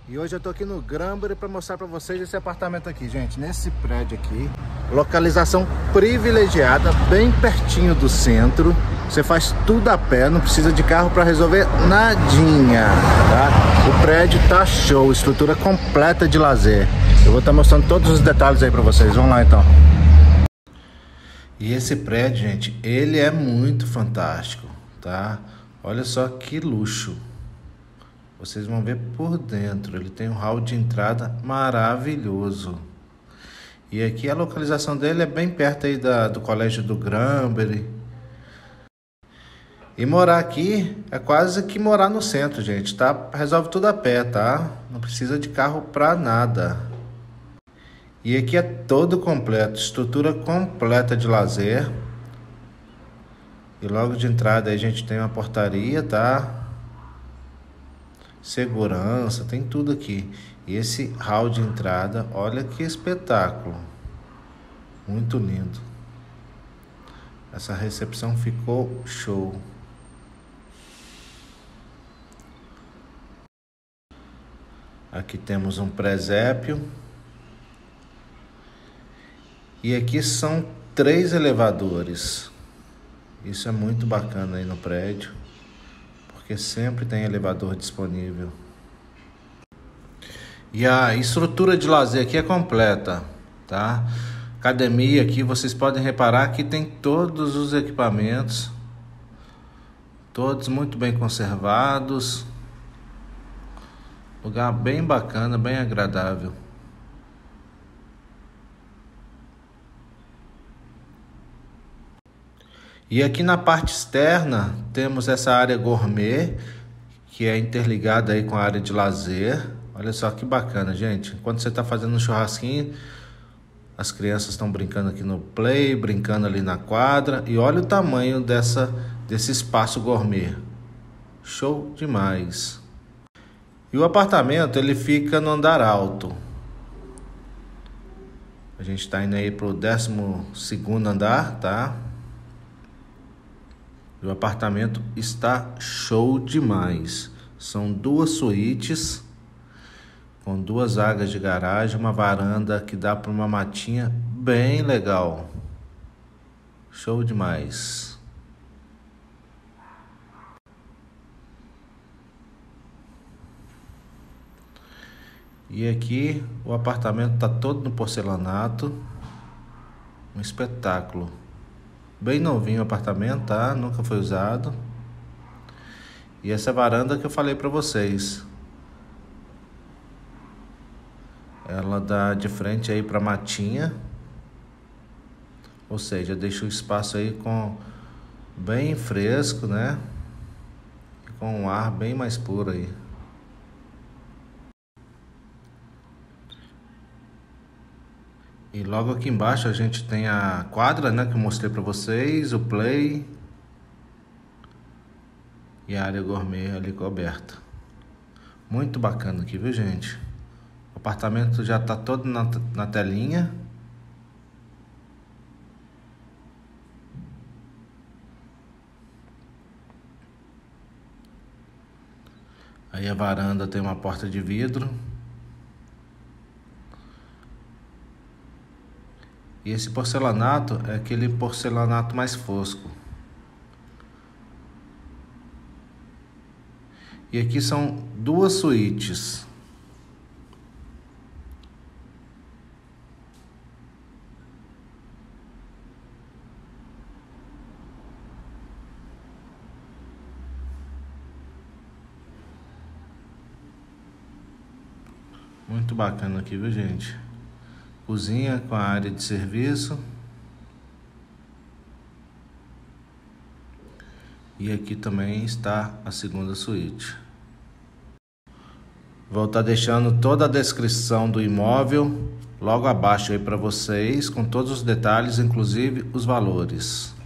E hoje eu tô aqui no Granbury para mostrar para vocês esse apartamento aqui, gente. Nesse prédio aqui, localização privilegiada, bem pertinho do centro. Você faz tudo a pé, não precisa de carro para resolver nadinha, tá? O prédio tá show, estrutura completa de lazer. Eu vou estar mostrando todos os detalhes aí para vocês. Vamos lá então. E esse prédio, gente, ele é muito fantástico, tá? Olha só que luxo. Vocês vão ver por dentro. Ele tem um hall de entrada maravilhoso. E aqui a localização dele é bem perto aí do colégio do Granbury. E morar aqui é quase que morar no centro, gente, tá? Resolve tudo a pé, tá? Não precisa de carro pra nada. E aqui é todo completo, estrutura completa de lazer. E logo de entrada aí a gente tem uma portaria, tá? Segurança, tem tudo aqui. E esse hall de entrada, olha que espetáculo. Muito lindo. Essa recepção ficou show. Aqui temos um presépio. E aqui são 3 elevadores. Isso é muito bacana aí no prédio, porque sempre tem elevador disponível. E a estrutura de lazer aqui é completa, tá? Academia aqui, vocês podem reparar que tem todos os equipamentos, todos muito bem conservados. Lugar bem bacana, bem agradável. E aqui na parte externa temos essa área gourmet, que é interligada aí com a área de lazer. Olha só que bacana, gente. Enquanto você está fazendo um churrasquinho, as crianças estão brincando aqui no play, brincando ali na quadra. E olha o tamanho desse espaço gourmet. Show demais. E o apartamento, ele fica no andar alto. A gente está indo aí para o 12º andar, tá? E o apartamento está show demais. São 2 suítes com 2 vagas de garagem, uma varanda que dá para uma matinha bem legal. Show demais. E aqui o apartamento está todo no porcelanato. Um espetáculo. Bem novinho o apartamento, tá? Nunca foi usado. E essa varanda que eu falei pra vocês. Ela dá de frente aí pra matinha. Ou seja, deixa o espaço aí bem fresco, né? E com um ar bem mais puro aí. E logo aqui embaixo a gente tem a quadra, né, que eu mostrei pra vocês, o play e a área gourmet ali coberta. Muito bacana aqui, viu, gente? O apartamento já tá todo na telinha. Aí a varanda tem uma porta de vidro. E esse porcelanato é aquele porcelanato mais fosco. E aqui são 2 suítes. Muito bacana aqui, viu, gente? Cozinha com a área de serviço. E aqui também está a 2ª suíte. Vou estar deixando toda a descrição do imóvel logo abaixo aí para vocês, com todos os detalhes, inclusive os valores.